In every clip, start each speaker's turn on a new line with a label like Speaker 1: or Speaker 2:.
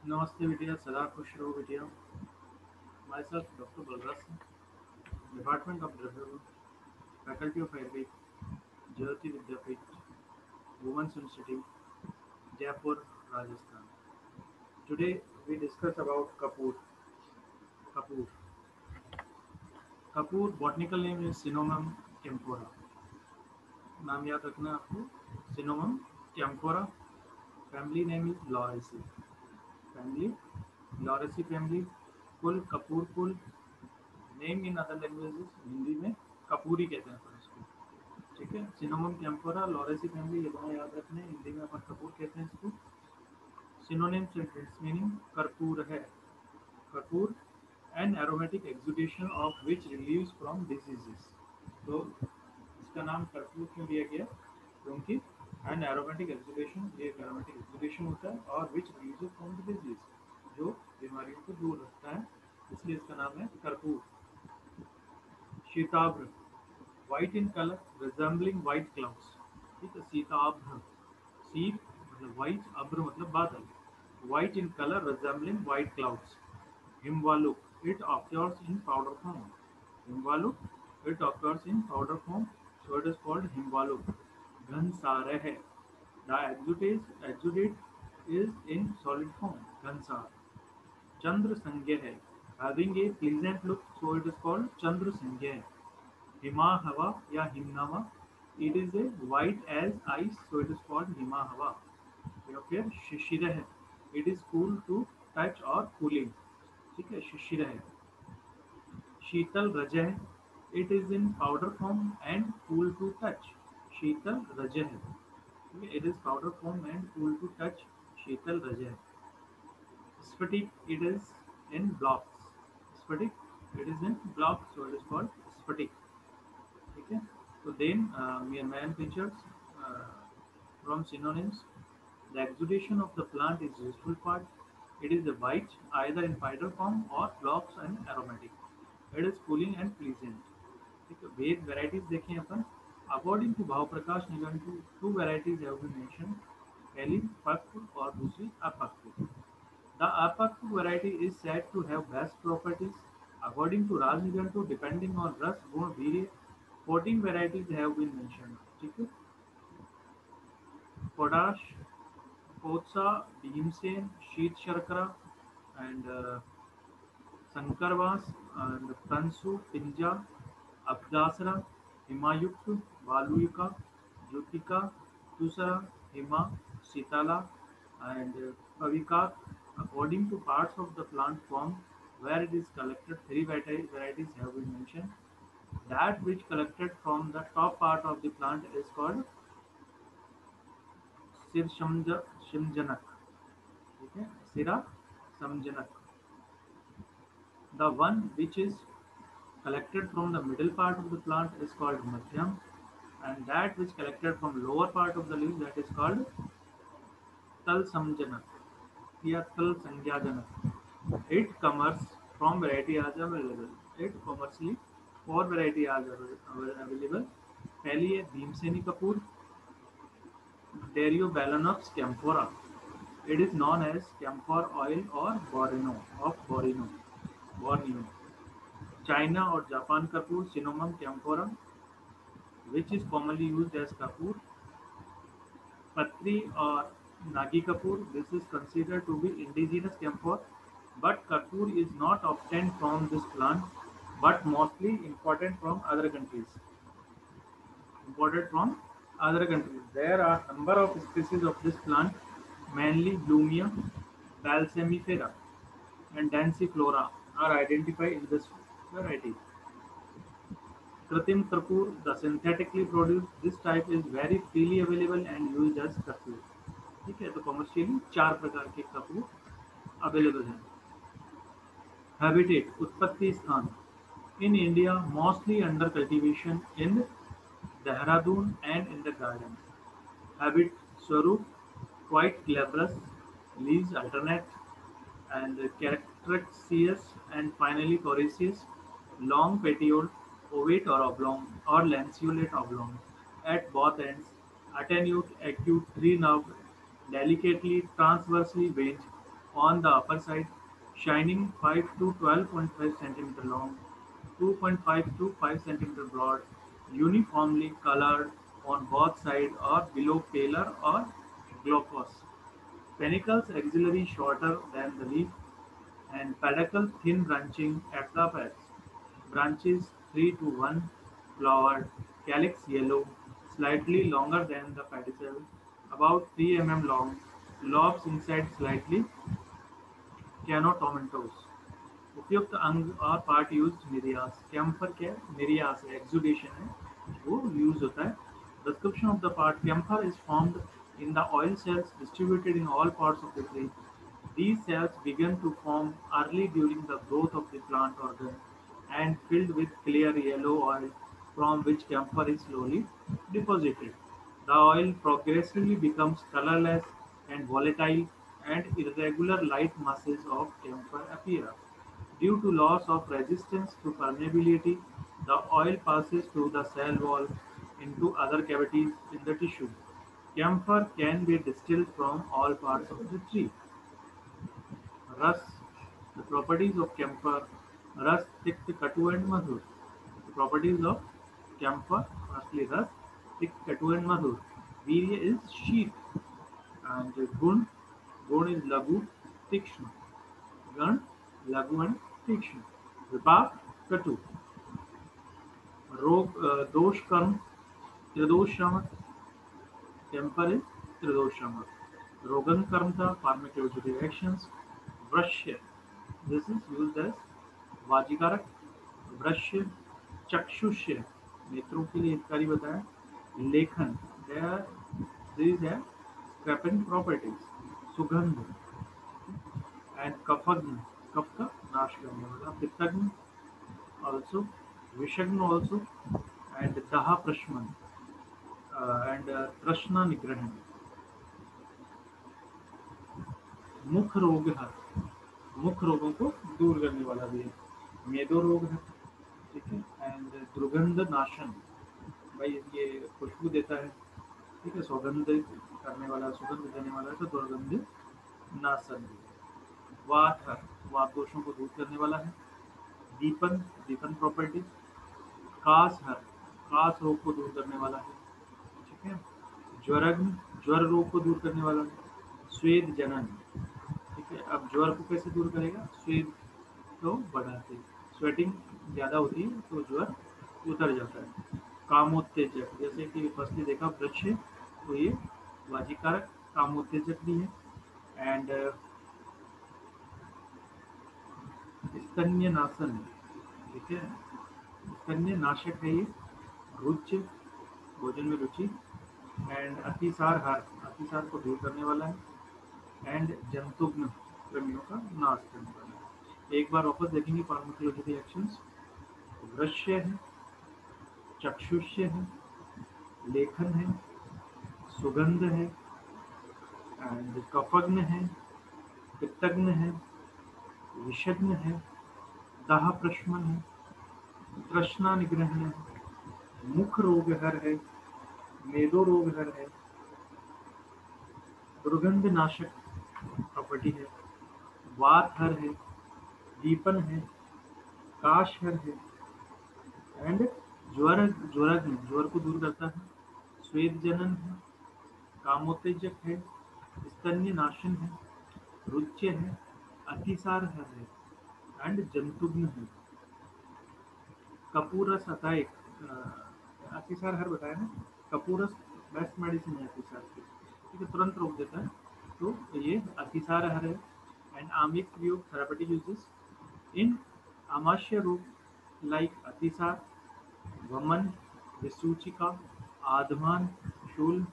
Speaker 1: नमस्ते बिटिया, सदा खुश रहो बिटिया। Myself, Dr. Balraj Singh, Department of Dravidian, Faculty of Ayurveda, Jyoti Vidyapeeth, Women's Institute, Jaipur, Rajasthan. Today we discuss about Kapoor. Kapoor. Kapoor botanical name is Cinnamon camphora. नाम याद रखना है आपको, Cinnamon camphora. Family name is Lauraceae. Family, Lauraceae family. कुल कपूर कुल. Name in other languages Hindi में कपूरी कहते हैं अपन इसको। ठीक है, सिनोमम कैम्फोरा लॉरेसी फैमिली, ये दोनों याद रखने हैं। हिंदी में अपन कपूर कहते हैं इसको। सिनोनिम्स एंड इट्स मीनिंग कर्पूर है। कर्पूर an aromatic exudation of which relieves from diseases. तो इसका नाम कर्पूर क्यों दिया गया? क्योंकि एन एरोमेटिक एक्सुडेशन, ये एक एरोमेटिक एक्सुडेशन होता है, और which relieves from the disease, जो बीमारियों को दूर रखता है, इसलिए इसका नाम है कर्पूर। शीताभ्र, white in color, resembling white clouds। ठीक है, सीताभ्र, शीत मतलब white, अभ्र मतलब बादल, white in color resembling white clouds। हिमवालुक, it occurs in powder form। हिमवालुक, it occurs in powder form, so it is called हिमवालुक। घनसारह, the exudate is in solid form, Ghansar. चंद्र संज्ञा है, having a pleasant look, so it is called चंद्र संज्ञा। हिमाहवा या हिमनवा, it is a white as ice, so it is called हिमाहवा। या फिर शिशिर है, it is cool to touch or cooling। ठीक है, शिशिर है। शीतल रजह, it is in powder form and cool to touch। शीतल रजह, ठीक है, it is powder form and cool to touch। शीतल रजह। स्फटिक, it is in blocks। स्फटिक, it is in blocks, so it is called स्फटिक। ठीक है, तो then main features uh, from synonyms: the exudation of the plant is useful part, it is a white either in powder form or blocks and aromatic, it is cooling and pleasant। ठीक है, वेद varieties देखें अपन। According to Bhav Prakash Nighantu, two varieties have been mentioned. पहली पक्व और दूसरी अपक्व। The Apakwu variety is said to have best properties. According to Raj Nigantu, depending on Ras, Gun, Veerya, 14 varieties have been mentioned. ठीक है, Potash, Kotsa, Bhimsen, Sheet Sharkara, and Sankarvas, and Pransu, Pinja, Abdasara, Himayukta, Valuyuka, Jyotika, Tusara, Hima, Sitala, and Pavikak. According to parts of the plant form where it is collected, three varieties have been mentioned. That which collected from the top part of the plant is called Shimjanak। ठीक है, सिरा समजनक। The one which is collected from the middle part of the plant is called Madhyam, and that which collected from lower part of the leaf, that is called Tal Samjanak या Tal Sangyajanak। Eight comers from variety are available। Eight commercially four variety are available। पहली है Bhimseni Kapoor, Deriobalaenops camphora। It is known as camphor oil or Borino of Borneo। China or Japan kapoor, Cinnamon camphora, which is commonly used as kapoor। Patri or Nagi kapoor, this is considered to be indigenous camphor, but kapoor is not obtained from this plant, but mostly imported from other countries। Imported from other countries. There are number of species of this plant, mainly Blumia, Balsamifera, and Danciflora are identified in this variety। Kritim Kapoor, the synthetically produced, this type is very freely available and used as Kapoor. ठीक है, तो commercially चार प्रकार के Kapoor available हैं। Habitat, उत्पत्ति स्थान, in India mostly under cultivation in Dehradun and in the garden. Habit, स्वरूप, quite glabrous, leaves alternate and characteristics, and finally coriaceous, long petiole, ovate or oblong, or lanceolate oblong at both ends, attenuate, acute, three-nerved, delicately transversely veined, on the upper side, shining 5 to 12.5 centimeter long, 2.5 to 5 centimeter broad, uniformly colored on both sides or below paler or glaucous. Panicles axillary shorter than the leaf and pedicel thin branching at the apex. Branches 3 to 1, flowered, calyx yellow, slightly longer than the pedicel, about 3 mm long, lobes inside slightly canotomentose. उपयुक्त अंग और part used निर्यास camphor क्या है निर्यास है exudation है वो use होता है description of the part camphor is formed in the oil cells distributed in all parts of the tree. These cells begin to form early during the growth of the plant organ and filled with clear yellow oil from which camphor is slowly deposited. The oil progressively becomes colorless and volatile and irregular light masses of camphor appear. Due to loss of resistance to permeability, the oil passes through the cell wall into other cavities in the tissue. Camphor can be distilled from all parts of the tree. Rus, the properties of camphor, rus, thick, katu and madhur. The properties of camphor, firstly rus, thick, katu and madhur. Virya is sheath and gun is lagu, tikshna. Gan, lagu and tikshna. Vipak, katu. रोग दोष कर्म त्रिदोष शामक temper is त्रिदोष शामक रोगन कर्म था फार्मेकोजेटिव actions वृश्य this is used as वाजिकारक वृश्य चक्षुष्य नेत्रों के लिए हितकारी बताया लेखन दिस है स्क्रैपिंग प्रॉपर्टीज सुगंध एंड कफग्न कफ का नाश करने वाला पित्तग्न also विषग्न also and daha prashman and trashna निग्रहण मुख रोग है मुख रोगों को दूर करने वाला भी है मेदो रोग है ठीक है एंड दुर्गंध नाशन भाई ये खुशबू देता है ठीक है सुगंध करने वाला सुगंध देने वाला है तो दुर्गंध नाशन वात है वात दोषों को दूर करने वाला है दीपन दीपन प्रॉपर्टी कास हर कास रोग को दूर करने वाला है ठीक है ज्वरग्न ज्वर रोग को दूर करने वाला है स्वेद जनन ठीक है अब ज्वर को कैसे दूर करेगा स्वेद को बढ़ाते स्वेटिंग ज़्यादा होती है तो ज्वर उतर जाता है कामोत्तेजक जैसे कि फर्स्टली देखा वृक्ष तो ये वाजिकारक कामोत्तेजक भी है एंड स्तन्य नाशन ठीक है स्तन्य नाशक है ये रुच भोजन में रुचि एंड अतिसार को दूर करने वाला है एंड जंतुग्न कृमियों का नाश करने वाला है एक बार वापस देखेंगे फार्माकोलॉजिकल एक्शंस वृश्य है चक्षुष्य है लेखन है सुगंध है एंड कफग्न है पित्तग्न है विषग्न है दाह प्रश्मन है तृष्णा निग्रहण है मुख रोग हर है मेदो रोग हर है दुर्गंध नाशक प्रॉपर्टी है वात हर है दीपन है काश हर है एंड ज्वर को दूर करता है स्वेद जनन है कामोत्तेजक है स्तन्य नाशन है रुच्य है अतिसार हर है एंड जंतुग्न है कपूरस अताइक अतिसार हर बताया ना कपूरस बेस्ट मेडिसिन है अतिसार की ठीक है तुरंत रोक देता है तो ये अतिसार हर है एंड आम्लिक प्रयोग थेरापेटिक यूजेस इन आमाशय रोग लाइक अतिसार वमन विसूचिका आधमान शूल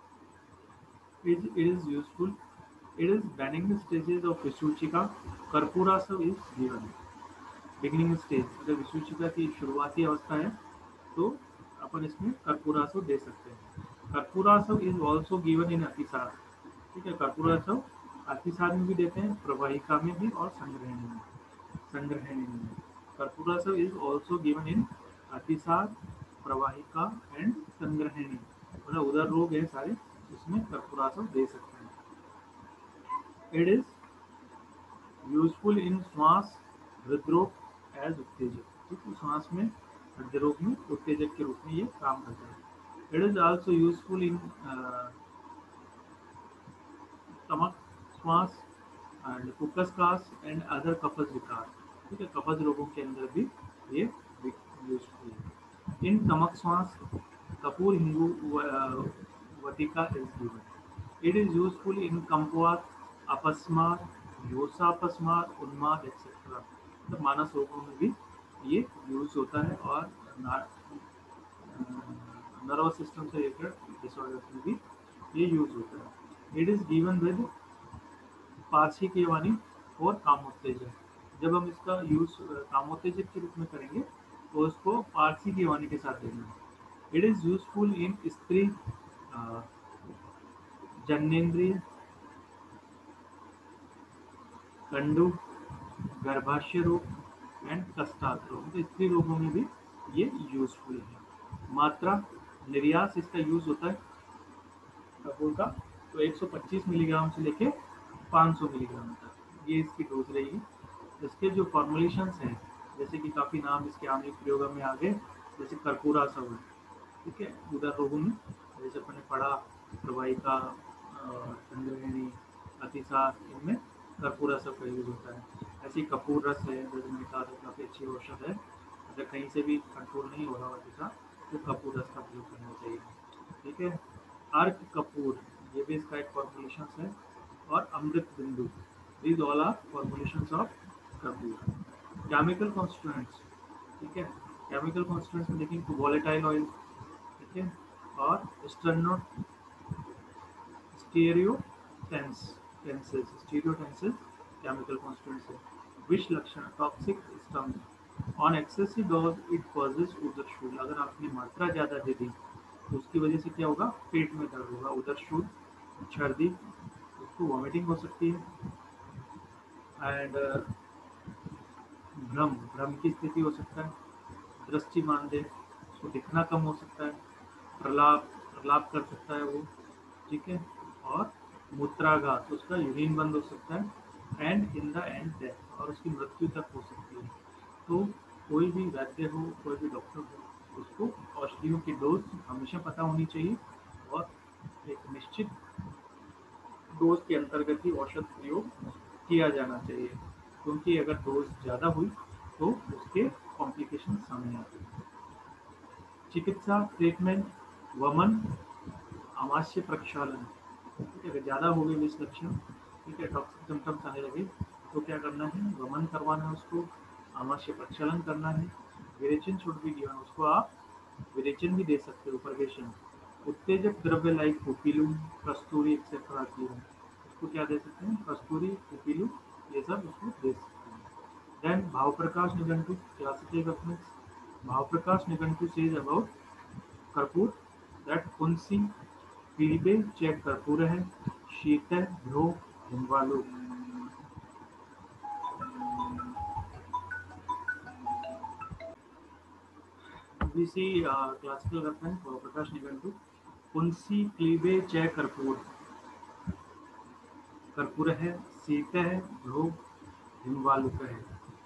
Speaker 1: is useful. It is beginning stages of विसूचिका कर्पूरासव is given. बिगिनिंग स्टेज अगर विसूचिका की शुरुआती अवस्था है तो अपन इसमें कर्पूरासव दे सकते हैं कर्पूरासव इज ऑल्सो गिवन इन अतिसार ठीक है कर्पूरासव अतिसार में भी देते हैं प्रवाहिका में भी और संग्रहणी में कर्पूरासव इज ऑल्सो गिवन इन अतिसार प्रवाहिका एंड संग्रहणी मतलब उधर रोग है सारे उसमें कर्पूरासव दे सकते हैं इट इज यूजफुल इन श्वास हृदरोग एज उत्तेजक, ठीक है, श्वास में हृदय में उत्तेजक के रूप में ये काम करता है। It is also useful in stomach श्वास एंड कुकस कास एंड अदर कफज विकार, ठीक है, कफज रोगों के अंदर भी ये यूजफुल है। इन स्टमक श्वास कपूर हिंगू वटिका is given. It is useful in कंपवात अपस्मार योसा अपस्मार उन्माद एक्सेट्रा, तो मानस रोगों में भी ये यूज होता है और नर्वस सिस्टम से रिलेटेड डिसऑर्डर्स में भी ये यूज होता है। इट इज गिवन विद पारसी की वाणी और कामोत्तेजक। जब हम इसका यूज कामोत्तेजक के रूप में करेंगे तो उसको पारसी की वाणी के साथ देना है। इट इज यूजफुल इन स्त्री जन्नेन्द्रिय कंडु गर्भाशय रोग एंड कस्टार्थ रोग, तो स्त्री रोगों में भी ये यूजफुल है। मात्रा निर्यास इसका यूज होता है कपूर का, तो 125 मिलीग्राम से लेके 500 मिलीग्राम तक ये इसकी डोज रहेगी। इसके जो फॉर्मुलेशंस हैं, जैसे कि काफ़ी नाम इसके आने प्रयोग में आ गए, जैसे कर्पूरा सब है, ठीक है, उधर रोगों में जैसे अपने पढ़ा प्रवाहिका चंद्रवेणी अतिसार, इनमें कर्पूरा सब का यूज होता है। ऐसी कपूर रस है, जैसे मैंने कहा था काफ़ी अच्छी औषध है, अगर कहीं से भी कंट्रोल नहीं हो रहा अतिसार तो कपूर रस का प्रयोग करना चाहिए, ठीक है। अर्क कपूर ये भी इसका एक फॉर्मुलेशन है, और अमृत बिंदु, these all are formulations of कपूर। केमिकल कॉन्स्टिट्यूएंट्स, ठीक है, केमिकल कॉन्स्टिट्यूएंट्स में देखेंगे तो वॉलेटाइल ऑयल, ठीक है, और स्टीरियोटेंसेस केमिकल कॉन्स्टिट्यूएंट्स है। विष लक्षण टॉक्सिक स्टम्प, on excessive dose it causes उदरशूल, अगर आपने मात्रा ज़्यादा दे दी तो उसकी वजह से क्या होगा, पेट में दर्द होगा, उदरशूल छर्दी, उसको वॉमिटिंग हो सकती है। एंड भ्रम भ्रम की स्थिति हो सकता है, दृष्टि मानदेय, उसको दिखना कम हो सकता है, प्रलाप प्रलाप कर सकता है वो, ठीक है, और मूत्राघात, उसका यूरिन बंद हो सकता है, and in the end death, और उसकी मृत्यु तक हो सकती है। तो कोई भी वैद्य हो, कोई भी डॉक्टर हो, उसको औषधियों की डोज हमेशा पता होनी चाहिए और एक निश्चित डोज के अंतर्गत ही औषध प्रयोग किया जाना चाहिए, क्योंकि अगर डोज ज़्यादा हुई तो उसके कॉम्प्लिकेशन सामने आते हैं। चिकित्सा ट्रीटमेंट वमन आमाशय प्रक्षालन, ठीक है, अगर ज़्यादा हो गई विष लक्षण, ठीक है, टॉक्सिक सिम्टम्स आने लगे तो क्या करना है, वमन करवाना है उसको, आमाशय प्रक्षालन करना है। विरेचन शुड बी गिवन, उसको आप विरेचन भी दे सकते हो, परवेशन। उत्तेजक द्रव्य लाइक पुपीलू कस्तूरी एक्सेट्रा की है, उसको क्या दे सकते हैं, कस्तूरी पुपीलू ये सब उसको दे सकते हैं। देन भाव Prakash Nighantu classical reference, Bhav Prakash Nighantu says about कर्पूर दैट कुंसी पीड़िते चेक कर्पूर है शीत भ्रो हिमवालु। बीसी क्लासिकल रेफरेंस भाव प्रकाश निघंटु, कुंसी क्लीबे चय कर्पूर, कर्पूर है शीत है भ्रो हिमवालुक है।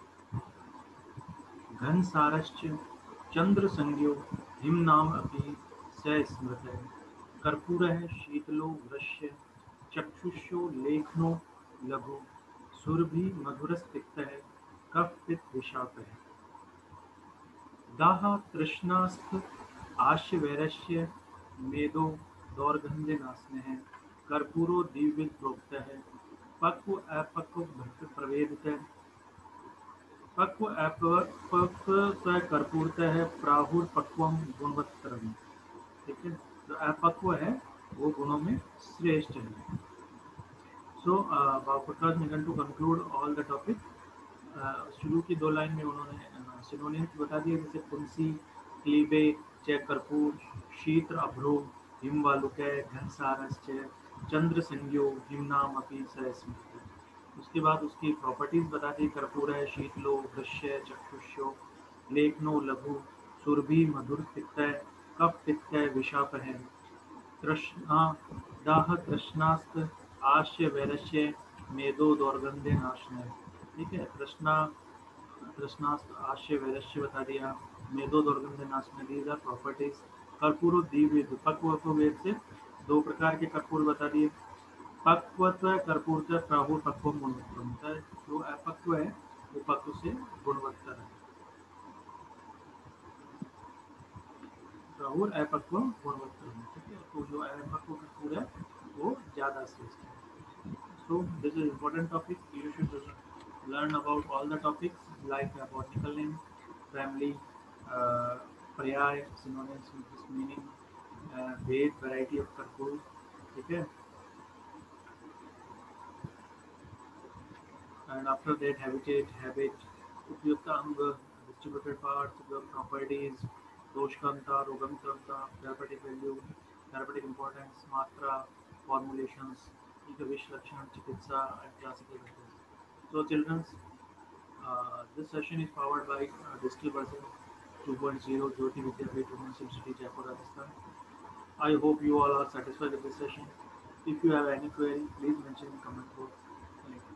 Speaker 1: घन सारश्च चंद्र संज्ञो हिम नाम अपि स स्मृत है। कर्पूर है शीतलो वृश्य चक्षुषो लेखनो लघु सुरभि मधुरस्तिक्त है कफ पित्त विषाप है। दाह तृष्णास्थ आश्य वैरस्य मेदो दौर्गंध्य नासने है। कर्पूरो दिव्य प्रोक्त है पक्व अपक्व भक्त प्रवेदित है। पक्व अपक्व स कर्पूरत है प्राहुर पक्वम गुणवत्तरम, ठीक है, जो अपक्व है वो गुणों में श्रेष्ठ है। सो प्रकाश निगन to conclude all the topic, शुरू की दो लाइन में उन्होंने सिनोनिम्स बता दिए, जैसे कुंसी क्लीबे च कर्पूर शीत्र अभ्रो हिम वालुकै घनसारश्च चंद्र संज्ञो हिमनाम अपि स स्मृति। उसके बाद उसकी प्रॉपर्टीज बता दी, कर्पूर है शीतलो दृश्य चक्षुष्यो लेखनो लघु सुरभि मधुर पित्त कफ पित्त विषाप है। तृष्णा दाह तृष्णास्त आश्य वैरस्य मेदो दौर्गंध्य नाशन है। ठीक है। तृष्णास्त आश्य वैरस्य बता दिया। मेदो दुर्गंध नाशने, दीज आर प्रॉपर्टीज। कर्पूर दिव्य पक्व को वेद से दो प्रकार के कर्पूर बता दिए। पक्वत्व है कर्पूर से प्राहुर पक्व गुणवत्ता होता है। जो अपक्व है वो पक्व से गुणवत्ता है। राहुल अपक्व गुणवत्ता है, ठीक है। तो जो अपक्व कर्पूर है वो ज्यादा श्रेष्ठ है। So this is important topic. You should learn about all the topics like botanical name, family, uh, पर्याय, synonyms with this meaning, weight, variety of कर्पूर, ठीक है। And after that habitat, habit, उपयुक्त अंग, distributed parts, the properties, दोष क्षमता, रोगन क्षमता, therapeutic value, therapeutic importance, मात्रा, formulations, ठीक है, विष लक्षण, चिकित्सा and classical methods. So children, this session is powered by Digital Version 2.0 Jyoti Vidyapeeth Women's University, Jaipur, Rajasthan. I hope you all are satisfied with this session. If you have any query, please mention in comment box. Thank you.